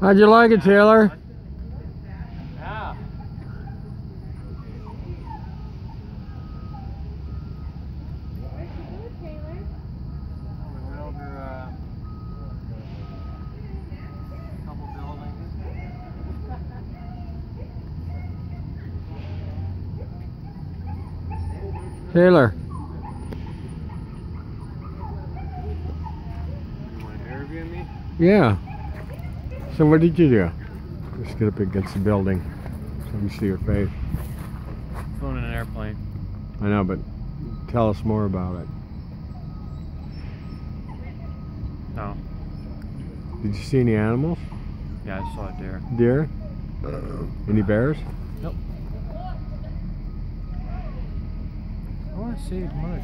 How'd you like it, Taylor? Yeah. We went over a couple buildings. Taylor. You want to interview me? Yeah. So what did you do? Just get up against the building so we see your face. Phone in an airplane. I know, but tell us more about it. No. Did you see any animals? Yeah, I saw a deer. Deer? Any bears? Nope. I want to see mud.